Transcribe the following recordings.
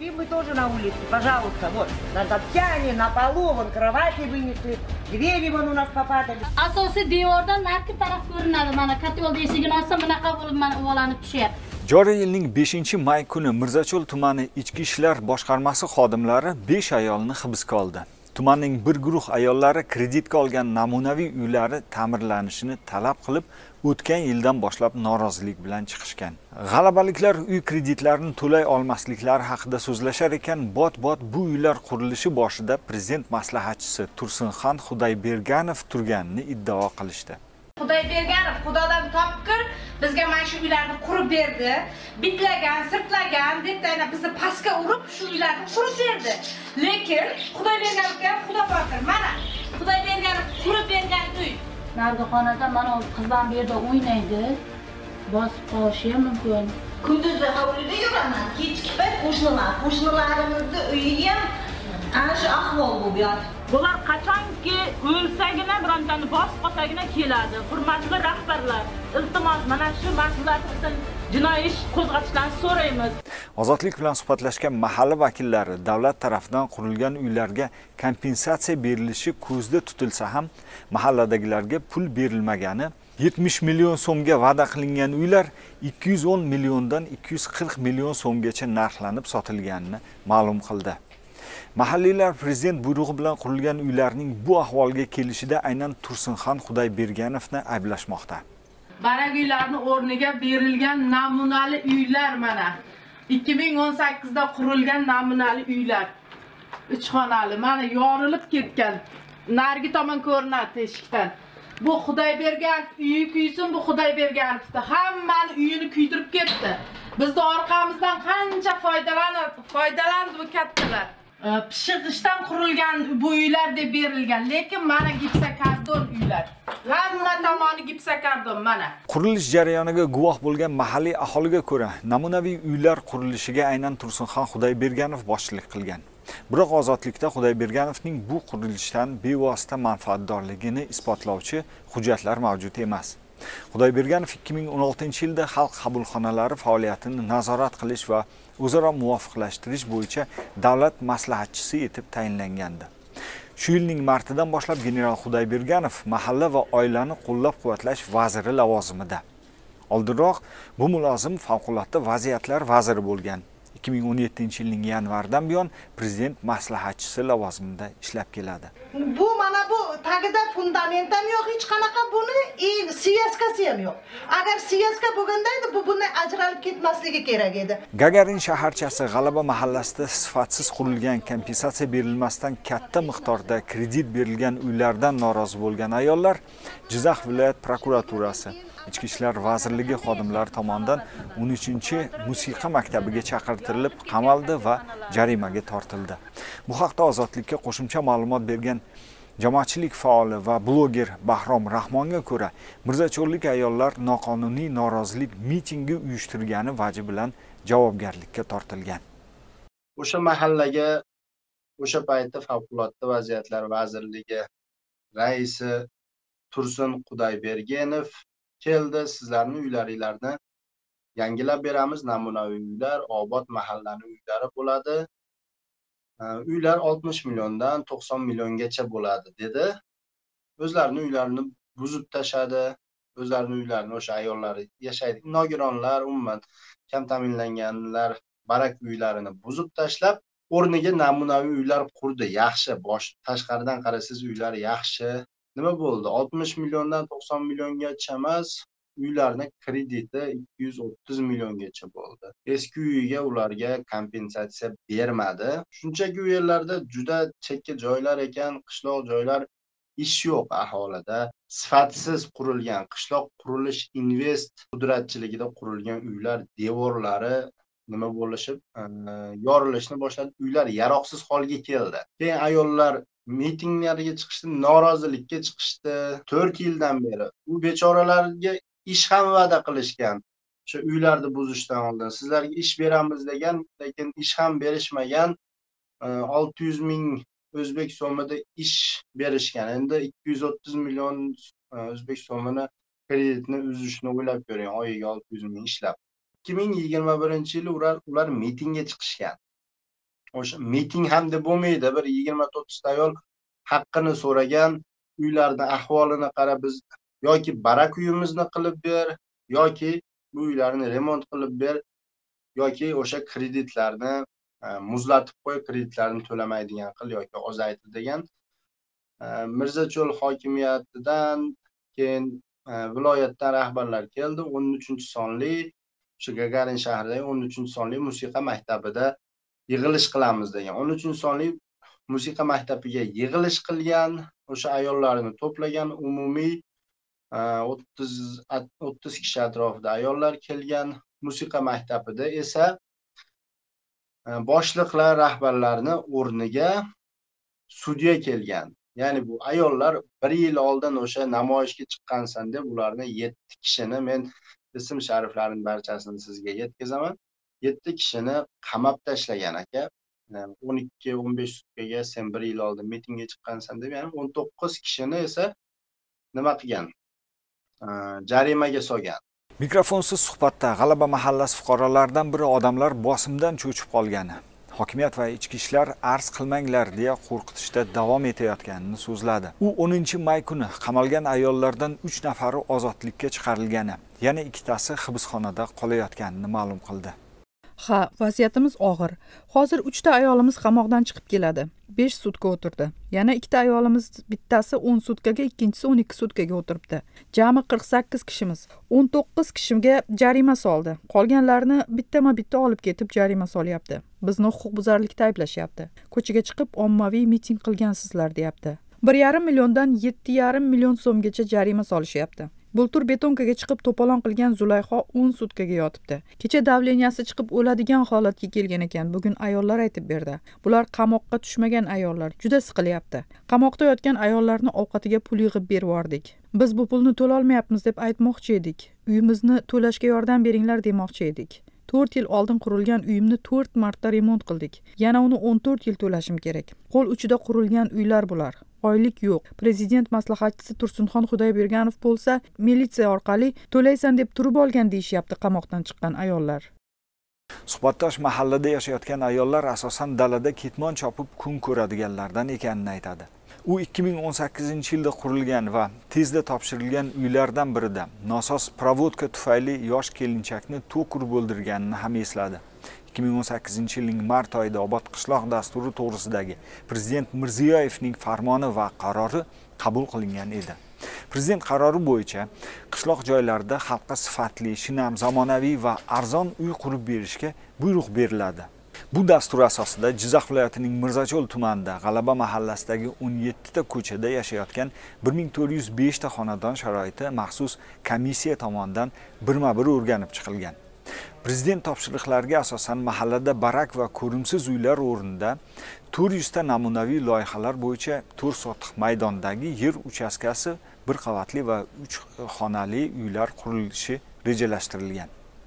И мы тоже на улице, пожалуйста, вот. На топчане, на полу, вон кровати вынесли, двери вон у нас попадали. Asosiy devordan narki taraf ko'rinadi. Mana katta yo'lda eshigini ochsam bunaqa bo'lib mana uvolanib tushyapti. Joriy yilning 5-may kuni Mirzacho'l tumani Ichki ishlar boshqarmasi xodimlari 5 ayolni hibsga oldi. Tumanning bir guruh ayollari kreditga olgan namunaviy uylari ta'mirlanishini talab qilib, o'tgan yildan boshlab norozilik bilan chiqishgan. G'alabaliklar uy kreditlarini to'lay olmasliklari haqida so'zlashar ekan, bot-bot bu uylar qurilishi boshida prezident maslahatchisi Tursunxon Xudayberganov turganini iddao qilishdi. Xudayberganov Xudodan topqir bizga mana shu uylarni qurib berdi. Bitlagan, sirtlagan deb yana bizni pastga urib shu uylarni qurib berdi. Lekin Xudayberganovga Xudo topqir. Mana Xudayberganov qurib bergan uy. Nargixonada mana qizdan bu yerda o'ynaydi. Bosib qolishi ham mumkin. Kunduzi hovlida yuraman, kechki payt qo'shnilarimizni uyi ham ana shu ahvol bo'lib yotibdi. Bular qachonki o'lsagina birontani bosib qolsagina keladi. Hurmatli rahbarlar, iltimos mana shu mas'uliyat uchun jinoiy ish qo'zg'atishlarini so'raymiz. Ozodlik bilan suhbatlashgan mahalla vakillari davlat tomonidan qurilgan uylarga kompensatsiya berilishi ko'zda tutilsa ham, mahalladagilarga pul berilmagani, 70 million so'mga va'da qilingan uylar 210 milliondan 240 million so'mgacha narxlanib sotilganini ma'lum qildi. Mahalliylar prezident buyrug'i bilan qurilgan uylarning bu ahvolga kelishida aynan Tursunxon Xudayberganovni ayblashmoqda. Barak uylarning o'rniga berilgan namunali uylar mana 2018 da qurilgan namunali uylar. 3 xonali mana yorilib ketgan. Nargi tomon ko'rinadi eshikdan. Bu Xudayberganov uyi kuysin, bu Xudayberganovda hammani uyini kuydirib ketdi. Bizda orqamizdan qancha foydalandi bu kattalar. Pishig'ishdan qurilgan bu uylar deb berilgan, lekin mana gipsakardon uylar. Hamma tomoni gipsakardon mana. Qurilish jarayoniga guvoh bo'lgan mahalliy aholiga ko'ra, namunaviy uylar qurilishiga aynan Tursunxon Xudayberganov boshchilik qilgan. Biroq ozodlikda Xudayberganovning bu qurilishdan bevosita manfaatdorligini isbotlovchi hujjatlar mavjud emas. Xudayberganov 2016-yilda xalq qabulxonalari faoliyatini nazorat qilish va o'zaro muvofiqlashtirish bo'yicha davlat maslahatchisi etib tayinlangandi. Shu yilning martidan boshlab general Xudayberganov mahalla va oilani qo'llab-quvvatlash vaziri lavozimida. Oldinroq bu mulozim favqulodda vaziyatlar vaziri bo'lgan. 2017-yilning yanvardan buyon prezident maslahatchisi lavozimida ishlab keladi. Bu mana bu tagida fundament ham yo'q, hech qanaqa buni siyaskasi ham yo'q. Agar siyaska bo'lganda edi, bu bunday ajralib ketmasligi kerak edi. Gagarin shaharchasi G'alaba mahallasida sifatsiz qurilgan, kompensatsiya berilmasdan katta miqdorda kredit berilgan uylardan norozi bo'lgan ayollar Jizzax viloyat prokuraturasi, Ichki ishlar vazirligi xodimlari tomonidan 13-musiqa maktabiga chaqirtirilib, qamaldi va jarimaga tortildi. Bu haqda Ozodlikka qo'shimcha ma'lumot bergan jamoatchilik faoli va bloger Bahrom Rahmonga ko'ra, mirzacho'llik ayollar noqonuniy norozilik mitingi uyushtirgani vaji bilan javobgarlikka tortilgan. O'sha mahallaga o'sha paytda favqulodda vaziyatlar vazirligi raisi Tursun Xudayberganov keldi, sizlarning uylaringlarni yangilab beramiz, namunaviy uylar, obod mahallaning uylari bo'ladi. Uylar 60 milliondan 90 milliongacha bo'ladi dedi. O'zlarining uylarini buzib tashadi, o'zlarining uylarini o'sha ayollar yashaydi. Nogironlar, umuman kam ta'minlanganlar barak uylarini buzib tashlab, o'rniga namunaviy uylar qurdi. Yaxshi, tashqaridan qarasangiz uylar yaxshi. Nima bo'ldi? 60 milliondan 90 milliongacha emas, uylarning krediti 230 milliongacha bo'ldi. Eski uyiga ularga kompensatsiya bermadi. Shunchaki u yerlarda juda chekka joylar ekan, qishloq joylar, ish yo'q aholida. Sifatsiz qurilgan qishloq qurilish invest qudratchiligida qurilgan uylar devorlari nima bo'lishib, yorilishni boshladi. Uylar yaroqsiz holga keldi. Keyin ayollar mitinglarga chiqishdi, norozilikka chiqishdi. 4 yildan beri u bechoralarga ish ham va'da qilishgan. O'sha uylarni buzishdan oldin sizlarga ish beramiz degan, lekin ish ham berishmagan. 600 ming o'zbek so'mida ish berishgan. Endi 230 million o'zbek so'mini kreditni uzishni o'ylab ko'ring, oyiga 600 ming ishlab. 2021-yili ular mitingga chiqishgan. o'sha miting ham deb bo'lmaydi, bir 20-30 ta ayol haqqini so'ragan, uylarning ahvolini qarab biz yoki barak uyimizni qilib ber, yoki bu uylarni remont qilib ber, yoki o'sha kreditlarni muzlatib qo'y, kreditlarni to'lamaydigan qil yoki ozaytir degan Mirzacho'l hokimiyatidan keyin viloyatdan rahbarlar keldi. 13-sonli o'sha Gagarin shahridagi 13-sonli musiqa maktabida yig'ilish qilamiz degan. 13-sonli musiqa maktabiga yig'ilish qilgan, o'sha ayollarni to'plagan, umumiy 30 kishi atrofida ayollar kelgan. Musiqa maktabida esa boshliqlar, rahbarlarni o'rniga sudya kelgan. Ya'ni bu ayollar 1 yil oldin o'sha namoyishga chiqqansan deb ularni 7 kishini, men ism shariflarining barchasini sizga yetkazaman. 7 kishini qamab tashlagan aka. 12-15 sutkaga sen 1 yil oldin mitingga chiqqansan deb, ya'ni 19 kishini esa nima qilgan? Jarimaga solgan. Mikrofonsiz suhbatda G'alaba mahallasi fuqarolaridan biri odamlar bosimdan cho'chib qolgani, hokimiyat va ichki ishlar arz qilmanglar deya qo'rqitishda davom etayotganini so'zladi. U 10-may kuni qamalgan ayollardan 3 nafari ozodlikka chiqarilgani, yana 2tasi hibsxonada qolayotganini ma'lum qildi. Ha, vaziyatimiz og'ir. Hozir 3 ta ayolimiz qamoqdan chiqib keladi. 5 sutka o'tirdi. Yana 2 ta ayolimiz, bittasi 10 sutkaga, ikkinchisi 12 sutkaga o'tiribdi. Jami 48 kishimiz. 19 kishiga jarima soldi. Qolganlarni bittama-bitta olib ketib jarima solyapti. Bizni huquqbuzarlikda ayblashyapti. Ko'chaga chiqib ommaviy miting qilgansizlar deyapti. 1,5 milliondan 7,5 million so'mgacha jarima solishyapti. Bultur betonkaga chiqib to'polon qilgan Zulayho 10 sutkaga yotibdi. Kecha davleniyasi chiqib o'ladigan holatga kelgan ekan. Bugun ayollar aytib berdi. Bular qamoqqa tushmagan ayollar, juda siqilyapti. Qamoqda yotgan ayollarni ovqatiga pul yig'ib berib yordik. Biz bu pulni to'la olmayapmiz deb aytmoqchi edik. Uyimizni to'lashga yordam beringlar demoqchi edik. 4 yil oldin qurilgan uyimni 4 marta remont qildik. Yana uni 14 yil to'lashim kerak. Qo'l uchida qurilgan uylar bular. Oylik yo'q. Prezident maslahatchisi Tursunxon Xudoyberganov bo'lsa, militsiya orqali to'laysan deb turib olgan deyishyapti qamoqdan chiqqan ayollar. Suhbatdosh mahallada yashayotgan ayollar asosan dalada ketmon chopib kun ko'radiganlardan ekanini aytadi. U 2018-yilda qurilgan va tezda topshirilgan uylardan birida nosos provodka tufayli yosh kelinchakni to'q urib o'ldirganini ham esladi. 2018-yilning mart oyida Obod qishloq dasturi to'g'risidagi Prezident Mirziyoyevning farmoni va qarori qabul qilingan edi. Prezident qarori bo'yicha qishloq joylarda xalqqa sifatli, shinam, zamonaviy va arzon uy qurib berishga buyruq beriladi. Bu dastur asosida Jizzax viloyatining Mirzacho'l tumanida G'alaba mahallasidagi 17 ta ko'chada yashayotgan 1405 ta xonadon sharoiti maxsus komissiya tomonidan birma-bir o'rganib chiqilgan. Prezident topshiriqlariga asosan mahallada barak va ko'rimsiz uylar o'rnida 400 ta namunaviy loyihalar bo'yicha 4 sotix maydondagi yer uchastkasi 1 qavatli va 3 xonali uylar qurilishi rejalashtirilgan.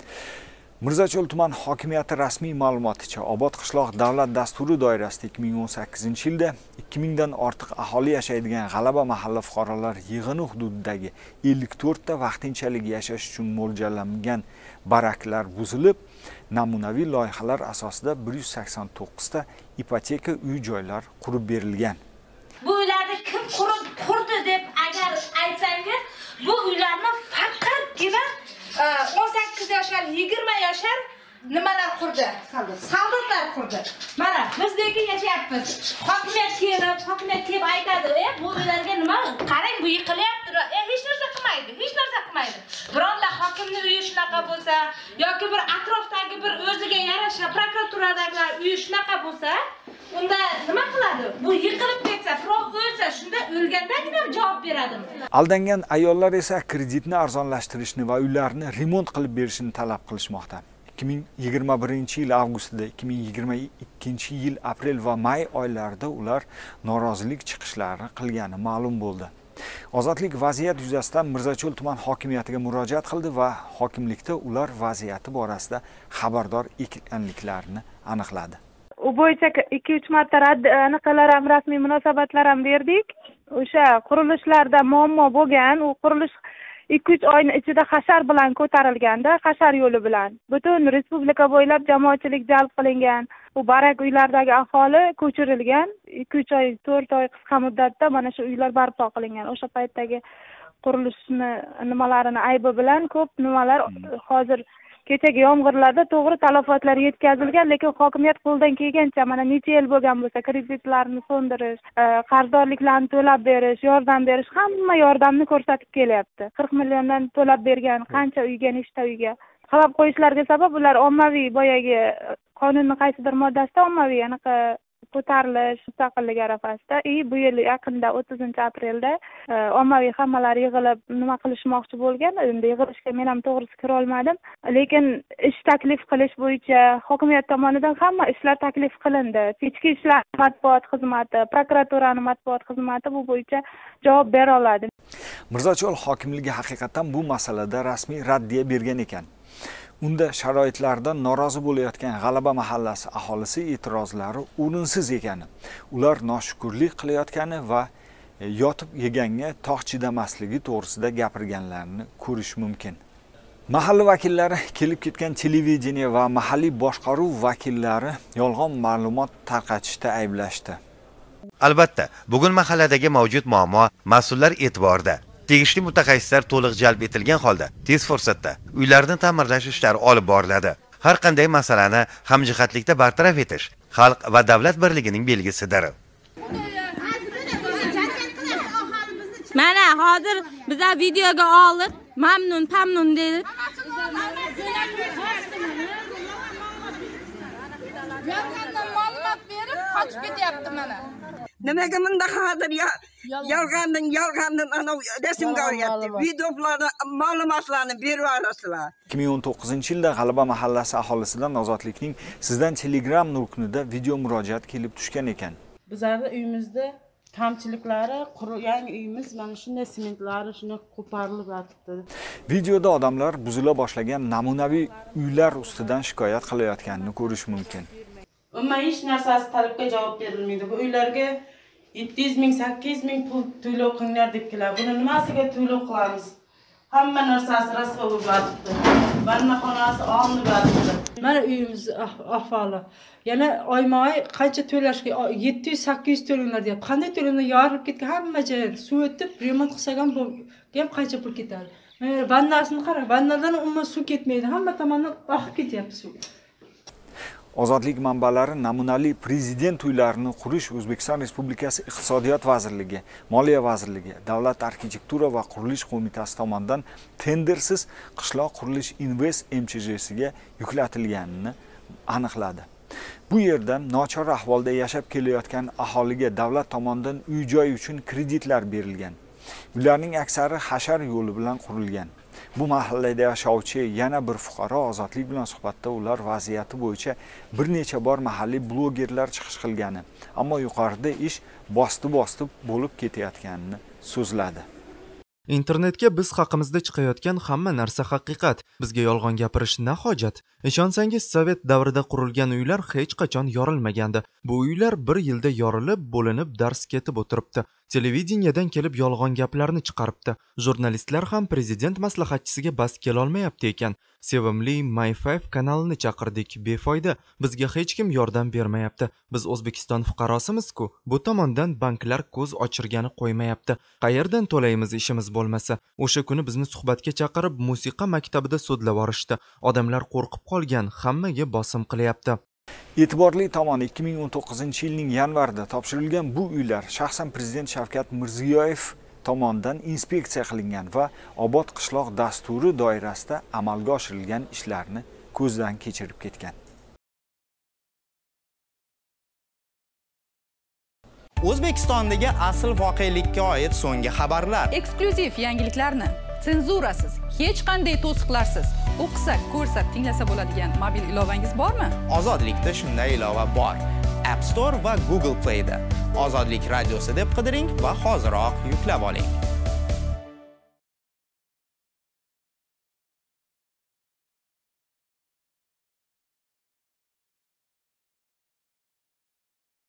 Mirzacho'l tuman hokimiyati rasmiy ma'lumoticha Obod qishloq davlat dasturi doirasida 2018-yilda 2000 dan ortiq aholi yashaydigan G'alaba mahalla fuqarolar yig'ini hududidagi 54 ta vaqtinchalik yashash uchun mo'ljallangan baraklar buzilib, namunaviy loyihalar asosida 189 ta ipoteka uy-joylar qurib berilgan. Bu uylarni kim qurdi deb agar aytsangiz, bu uylarni faqatgina 18 yoshlar, 20 yoshlar nimalar qurdi? Soldatlar qurdi. Mana bizdagi yashayapmiz. Hokimiyat kelib aytadi, bu uylarga nima? Qarang, bu yiqilyapti. Hech narsa qilmaydi. Bironta hokimning uyi shunaqa bo'lsa, yoki bir atrofdagi bir o'ziga yarasha prokuraturadagilar uyi shunaqa bo'lsa, unda nima qiladi? Bu yiqilib ketsa, biroq o'lsa, shunda o'lgandagina javob beradi. Aldangan ayollar esa kreditni arzonlashtirishni va uylarni remont qilib berishni talab qilishmoqda. 2021-yil avgustida, 2022-yil aprel va may oylarida ular norozilik chiqishlari qilgani ma'lum bo'ldi. Ozodlik vaziyat yuzasidan Mirzacho'l tuman hokimiyatiga murojaat qildi va hokimlikda ular vaziyati borasida xabardor ekanliklarini aniqladi. U bo'yicha 2-3 marta aniqalar ham rasmiy munosabatlar ham berdik. O'sha qurilishlarda muammo bo'lgan, u qurilish 2-3 oyning ichida hashar bilan ko'tarilganda, hashar yo'li bilan butun respublika bo'ylab jamoatchilik jalb qilingan. Bu barak uylardagi aholi ko'chirilgan. 2-3 oy, 4 oy qisqa muddatda mana shu uylar barpo qilingan. O'sha paytdagi qurilishni nimalarini aybi bilan ko'p nimalar hozir kechagi yomg'irlarda to'g'ri talafotlar yetkazilgan, lekin hokimiyat qo'ldan kelgancha mana necha yil bo'lgan bo'lsa, kreditlarni so'ndirish, qarzdorliklarni to'lab berish, yordam berish, hamma yordamni ko'rsatib kelyapti. 40 milliondan to'lab bergan qancha uyga, nechta uyga qarab qo'yishlarga sabab ular ommaviy boyagi qonunning qaysidir moddasida ommaviy anaqa ko'tarilish mustaqillik arafasida bu yil yaqinda 30-aprelda ommaviy hammalar yig'ilib nima qilishmoqchi bo'lgan. Endi yig'ilishga men ham to'g'risi kira olmadim, lekin ish taklif qilish bo'yicha hokimiyat tomonidan hamma ishlar taklif qilindi. Ichki ishlar matbuot xizmati, prokuraturaning matbuot xizmati bu bo'yicha javob bera oladi. Mirzochol hokimligi haqiqatan bu masalada rasmiy raddiya bergan ekan. Unda sharoitlardan norozi bo'layotgan G'alaba mahallasi aholisi e'tirozlari o'rinsiz ekani, ular noshukrlik qilayotgani va yotib yeganga tog' chidamasligi to'g'risida gapirganlarini ko'rish mumkin. Mahalla vakillari kelib ketgan televideniya va mahalliy boshqaruv vakillari yolg'on ma'lumot tarqatishda ayblashdi. Albatta, bugun mahalladagi mavjud muammo mas'ullar e'tiborida. Tegishli mutaxassislar to'liq jalb etilgan holda tez fursatda uylarni ta'mirlash ishlari olib boriladi. Har qanday masalani hamjihatlikda bartaraf etish xalq va davlat birligining belgisidir. Mana hozir biza videoga olib, mamnun dedi. Yolg'ondan ma'lumot berib, qochib ketyapti mana. Nimaga bunda hozir yolg'ondan ana rasmga olyapti. Videolarni, ma'lumotlarni berib olasizlar. 2019-yilda G'alaba mahallasi aholisidan Ozodlikning sizdan Telegram ruknida video murojaat kelib tushgan ekan. Bizlarning uyimizda kamchiliklari, yangi uyimiz mana shunday sementlari shunday qo'parilib yotibdi. Videoda odamlar buzila boshlagan namunaviy uylar ustidan shikoyat qilayotganini ko'rish mumkin. Umuman hech narsasi talabga javob berilmaydi. Bu uylarga 700 ming, 800 ming pul to'lov qilinglar deb keladi. Buni nimasiga to'lov qilamiz? Hamma narsasi rasvo bo'lib yotibdi. Vannaxonasi olinib yotibdi. Mana uyimiz ahvoli. Yana oyma-oy qancha to'lashga 700-800 to'langlar deyapti. Qanday to'langlar yorilib ketgan, hamma joy suv o'tib, remont qilsak ham bu ham qancha pul ketadi. Mana vannasini qarang, vannadan umuman suv ketmaydi. Hamma tomondan oqib ketyapti suv. Ozodlik manbalari namunali prezident uylarini qurish O'zbekiston Respublikasi Iqtisodiyot vazirligi, Moliya vazirligi, Davlat arxitektura va qurilish qo'mitasi tomonidan tendersiz qishloq qurilish invest MCJsiga yuklatilganini aniqladi. Bu yerda nochor ahvolda yashab kelayotgan aholiga davlat tomonidan uy-joy uchun kreditlar berilgan. Ularning aksari hashar yo'li bilan qurilgan. Bu mahallada yashovchi yana bir fuqaro Ozodlik bilan suhbatda ular vaziyati bo'yicha bir necha bor mahalliy blogerlar chiqish qilgani, ammo yuqorida ish bosdi-bosdi bo'lib ketayotganini so'zladi. Internetga biz haqimizda chiqayotgan hamma narsa haqiqat. Bizga yolg'on gapirish na hojat. Ishonsangiz, Sovet davrida qurilgan uylar hech qachon yorilmagandi. Bu uylar bir yilda yorilib, bo'linib, dars ketib o'tiribdi. Televideniyadan kelib yolg'on gaplarni chiqaribdi. Jurnalistlar ham prezident maslahatchisiga bas kela olmayapti ekan. Sevimli My5 kanalini chaqirdik, befoyda. Bizga hech kim yordam bermayapti. Biz O'zbekiston fuqarosimiz-ku. Bu tomondan banklar ko'z ochirgani qo'ymayapti. Qayerdan to'laymiz ishimiz bo'lmasa? O'sha kuni bizni suhbatga chaqirib, musiqa maktabida sudlab borishdi. Odamlar qo'rqib qolgan, hammaga bosim qilyapti. E'tiborli tomoni 2019-yilning yanvarida topshirilgan bu uylar shaxsan prezident Shavkat Mirziyoyev tomonidan inspeksiya qilingan va obod qishloq dasturi doirasida amalga oshirilgan ishlarni ko'zdan kechirib ketgan. O'zbekistondagi asl voqelikka oid so'nggi xabarlar, eksklyuziv yangiliklarni senzurasiz, hech qanday to'siqlarsiz o'qisak, ko'rsak, tinglasa bo'ladigan mobil ilovangiz bormi? Ozodlikda shunday ilova bor. App Store va Google Play'da Ozodlik radiosi deb qidiring va hoziroq yuklab oling.